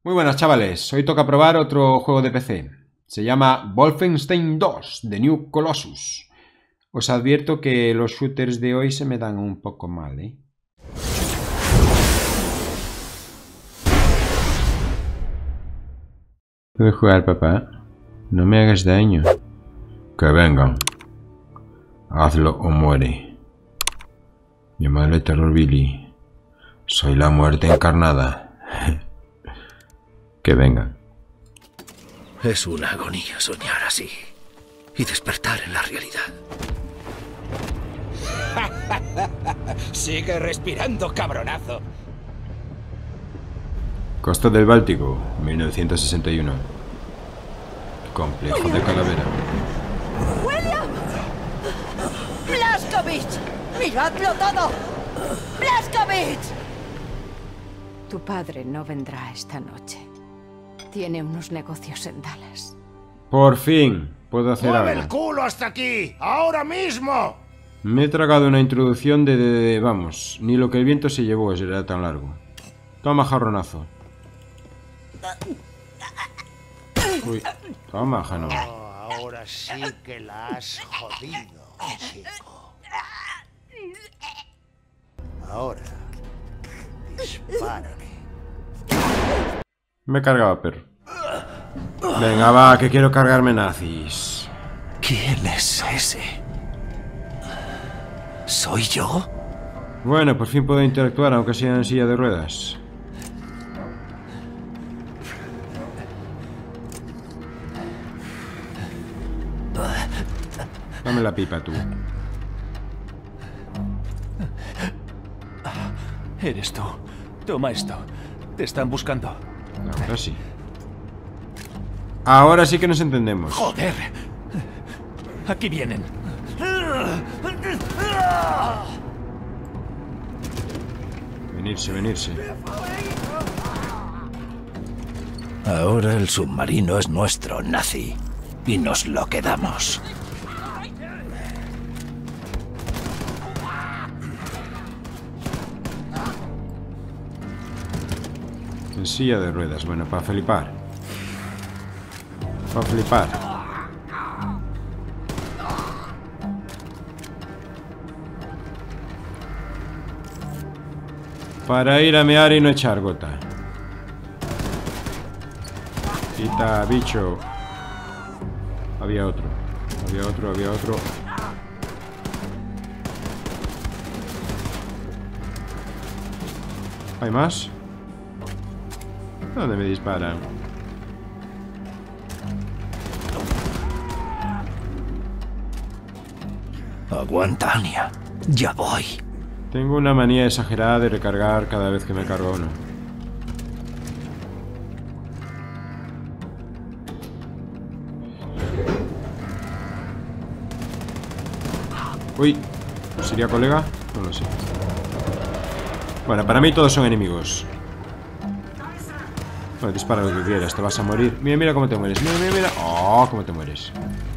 Muy buenas chavales, hoy toca probar otro juego de PC. Se llama Wolfenstein 2, The New Colossus. Os advierto que los shooters de hoy se me dan un poco mal, ¿eh? ¿Puedo jugar, papá? No me hagas daño. Que vengan. Hazlo o muere. Llamadle Terror Billy. Soy la muerte encarnada. Que vengan. Es una agonía soñar así y despertar en la realidad. Sigue respirando, cabronazo. Costa del Báltico, 1961. Complejo de Calavera. ¡William! ¡Blazkowicz! ¡Miradlo todo! ¡Blazkowicz! Tu padre no vendrá esta noche. Tiene unos negocios en Dallas. Por fin puedo hacer ¡Mueve algo. el culo hasta aquí! ¡Ahora mismo! Me he tragado una introducción de... Vamos, ni lo que el viento se llevó era tan largo. Toma jarronazo. Uy, toma, Jano. Oh, ahora sí que la has jodido, chico. Ahora, dispárame. Me cargaba, perro. Venga, va, que quiero cargarme nazis. ¿Quién es ese? ¿Soy yo? Bueno, por fin puedo interactuar, aunque sea en silla de ruedas. Dame la pipa, tú. Eres tú. Toma esto. Te están buscando. Ahora sí. Ahora sí que nos entendemos. ¡Joder! Aquí vienen. Venirse, venirse. Ahora el submarino es nuestro, nazi. Y nos lo quedamos. En silla de ruedas, bueno, para flipar. Para flipar. Para ir a mear y no echar gota. Quita, bicho. Había otro. Había otro, había otro. ¿Hay más? ¿Dónde me disparan? Aguanta, Anya. Ya voy. Tengo una manía exagerada de recargar cada vez que me cargo uno. Uy, ¿sería colega? No lo sé. Bueno, para mí todos son enemigos. Bueno, dispara lo que quieras, te vas a morir. Mira, mira cómo te mueres. Mira, mira, mira. Oh, cómo te mueres.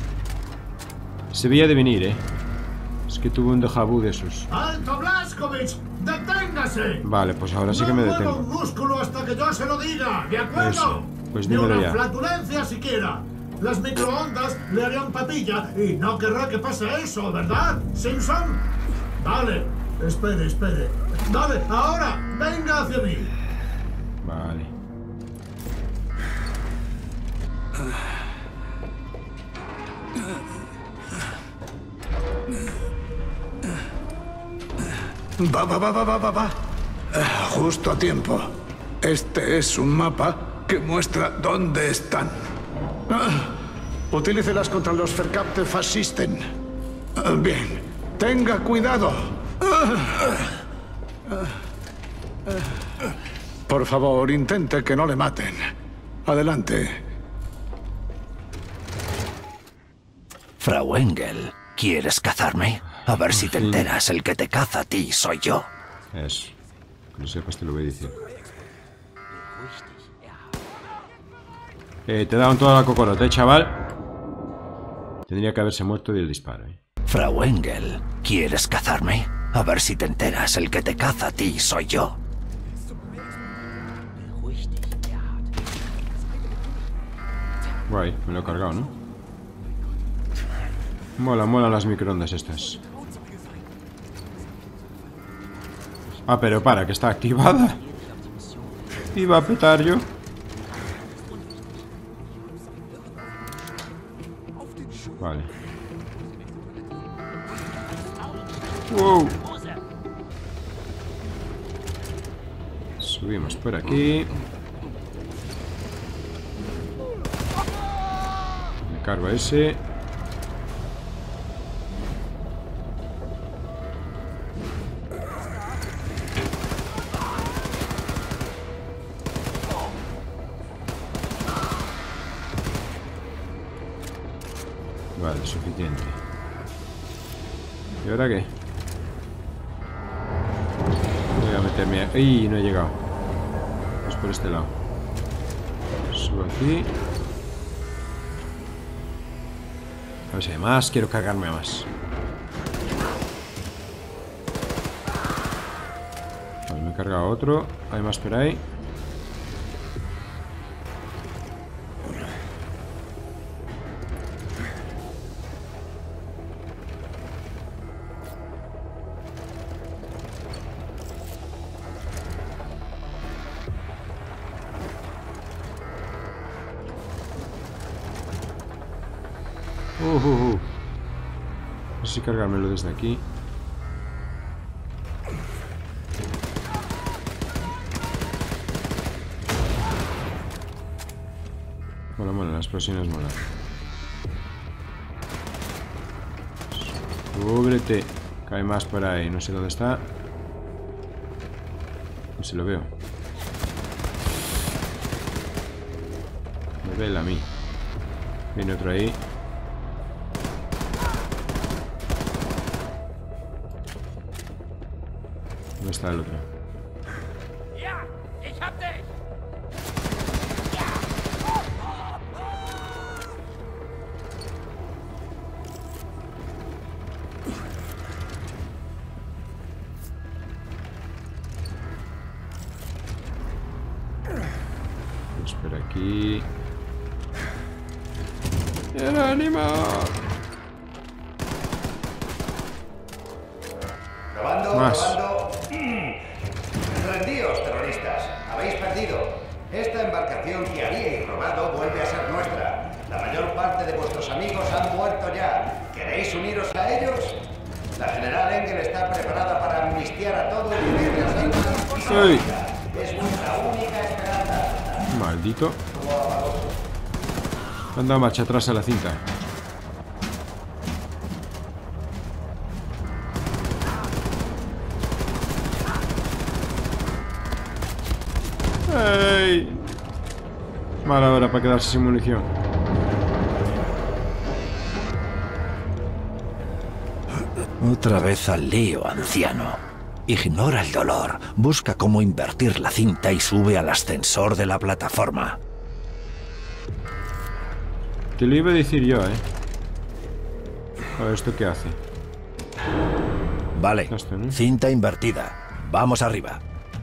Se veía de venir, ¿eh? Es que tuve un déjà vu de esos. ¡Alto, Blazkowicz! ¡Deténgase! Vale, pues ahora sí que me No mueva detengo. un músculo hasta que yo se lo diga, ¿de acuerdo? Eso, pues Ni dímelo una ya. flatulencia siquiera. Las microondas le harían papilla y no querrá que pase eso, ¿verdad, Simpson? Vale, espere, espere. Vale, ahora, venga hacia mí. Vale. Va. Justo a tiempo. Este es un mapa que muestra dónde están. Utilícelas contra los Verkampfte Faschisten. Bien. Tenga cuidado. Por favor, intente que no le maten. Adelante. Frau Engel, ¿quieres cazarme? A ver si te enteras, el que te caza a ti soy yo. Eso. Que lo sepas, te lo voy a decir. Te daban toda la cocorota, chaval. Tendría que haberse muerto del disparo, ¿eh? Frau Engel, ¿quieres cazarme? A ver si te enteras, el que te caza a ti soy yo. Guay, me lo he cargado, ¿no? Mola las microondas estas. Ah, pero para, que está activada. Iba a petar yo. Vale. Wow. Subimos por aquí. Me cargo ese. Vale, suficiente. ¿Y ahora qué? Voy a meterme a... ¡Ey! No he llegado. Es por este lado. Subo aquí. A ver si hay más. Quiero cargarme a más. Vale, me he cargado otro. Hay más por ahí. No sé si cargármelo desde aquí. Mola, las explosiones molan. Cúbrete. Cae más por ahí, no sé dónde está. No se lo veo. Me ve él a mí. Viene otro ahí. ¿Dónde está el otro? Espera aquí. ¡El animal! Más. Rendíos, terroristas. Habéis perdido. Esta embarcación que habíais robado vuelve a ser nuestra. La mayor parte de vuestros amigos han muerto ya. ¿Queréis uniros a ellos? La general Engel está preparada para amnistiar a todo y unirle a ¡Ey! Es nuestra única esperanza. Maldito. Han dado marcha atrás a la cinta. ¡Ey! Mala hora para quedarse sin munición. Otra vez al lío, anciano. Ignora el dolor, busca cómo invertir la cinta y sube al ascensor de la plataforma. Te lo iba a decir yo, ¿eh? A ver, ¿esto qué hace? Vale, Esto, ¿no? cinta invertida. Vamos arriba.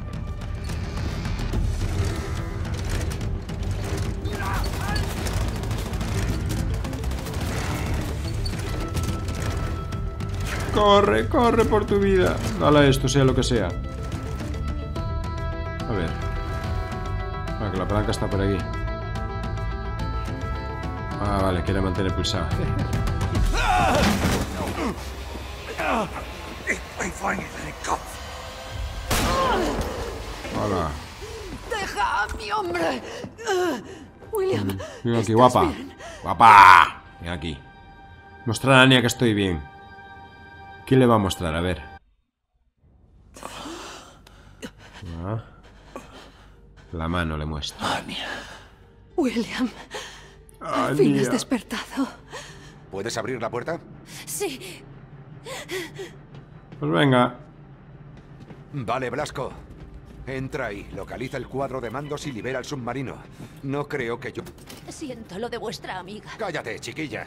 Corre, corre por tu vida. Dale a esto, sea lo que sea. A ver. Ah, que la palanca está por aquí. Ah, vale, quiere mantener pulsado. Hola. ¡Deja a mi hombre! William. Ven aquí, ¿estás guapa. bien? ¡Guapa! Ven aquí. Mostrar a Anya que estoy bien. ¿Quién le va a mostrar? A ver. Ah. La mano le muestro. William. Al fin has despertado. ¿Puedes abrir la puerta? Sí. Pues venga. Vale, Blasco. Entra ahí, localiza el cuadro de mandos y libera el submarino. No creo que yo... Siento lo de vuestra amiga. Cállate, chiquilla.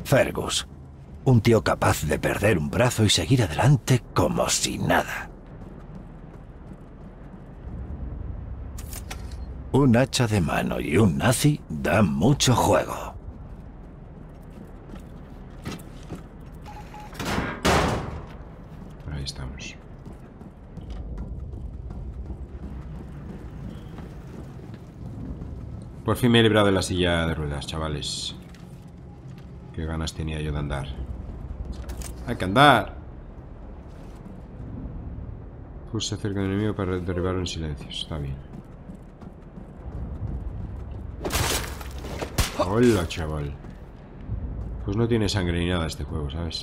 Fergus. Un tío capaz de perder un brazo y seguir adelante como si nada. Un hacha de mano y un nazi dan mucho juego. Ahí estamos. Por fin me he librado de la silla de ruedas, chavales. Qué ganas tenía yo de andar. ¡Hay que andar! Pulsa cerca del enemigo para derribarlo en silencio. Está bien. Hola, chaval. Pues no tiene sangre ni nada este juego, ¿sabes?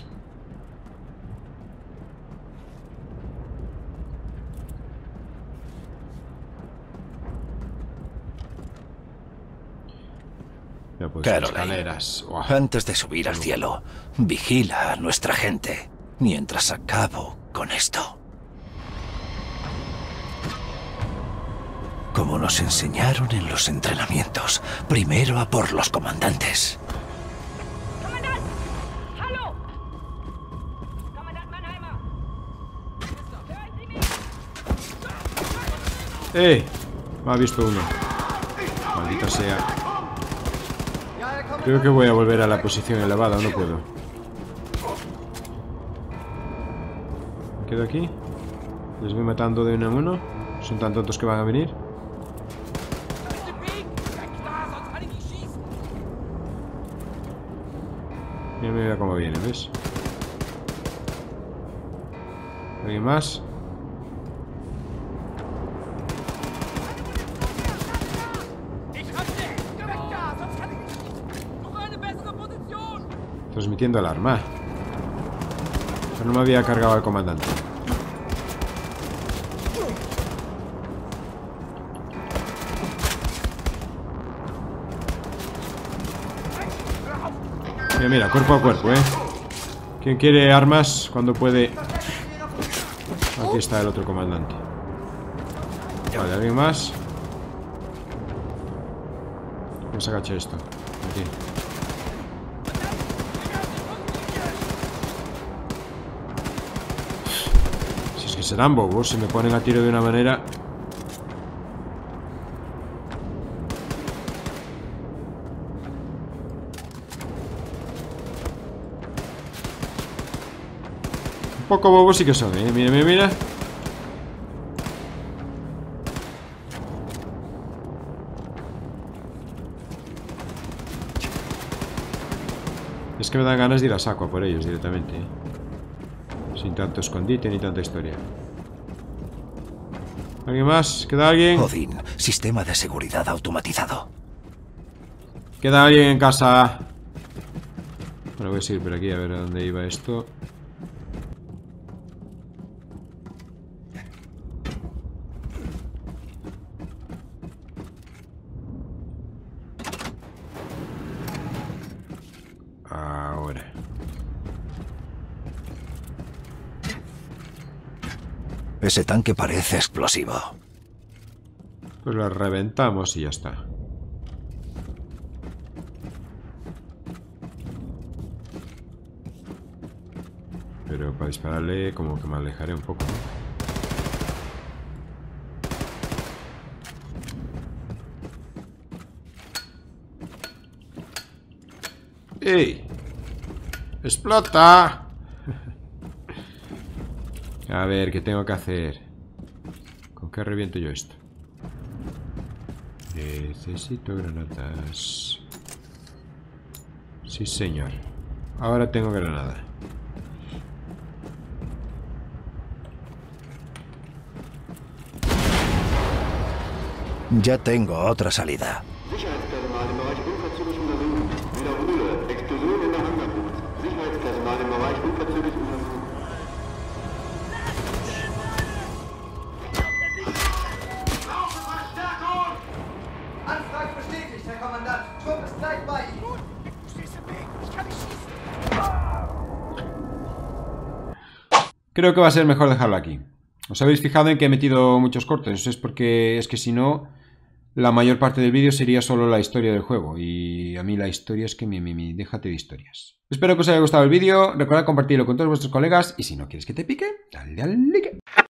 Ya pues, escaleras. Oh. Antes de subir al cielo, vigila a nuestra gente mientras acabo con esto. Como nos enseñaron en los entrenamientos, primero a por los comandantes. ¡Eh! Me ha visto uno. Maldita sea. Creo que voy a volver a la posición elevada, no puedo. ¿Me quedo aquí? ¿Les voy matando de uno en uno? ¿Son tan tontos que van a venir? Mira cómo viene, ¿ves? ¿Alguien más? Transmitiendo alarma. Pero no me había cargado al comandante. Mira, mira, cuerpo a cuerpo, ¿eh? ¿Quién quiere armas cuando puede? Aquí está el otro comandante. Vale, ¿alguien más? ¿Cómo se agacha esto? Aquí. Si es que serán bobos, se me ponen a tiro de una manera. Un poco bobos sí que son, ¿eh? Mira, mira, mira. Es que me dan ganas de ir a saco a por ellos directamente, ¿eh? Sin tanto escondite ni tanta historia. ¿Alguien más? ¿Queda alguien? Odin, sistema de seguridad automatizado. ¿Queda alguien en casa? Bueno, voy a seguir por aquí a ver a dónde iba esto. Ahora. Ese tanque parece explosivo. Pues lo reventamos y ya está. Pero para dispararle como que me alejaré un poco, ¿no? ¡Ey! ¡Explota! A ver, ¿qué tengo que hacer? ¿Con qué reviento yo esto? Necesito granadas. Sí, señor. Ahora tengo granada. Ya tengo otra salida. Creo que va a ser mejor dejarlo aquí. ¿Os habéis fijado en que he metido muchos cortes? Es porque es que si no, la mayor parte del vídeo sería solo la historia del juego. Y a mí la historia es que déjate de historias. Espero que os haya gustado el vídeo. Recordad compartirlo con todos vuestros colegas. Y si no quieres que te pique, dale al like.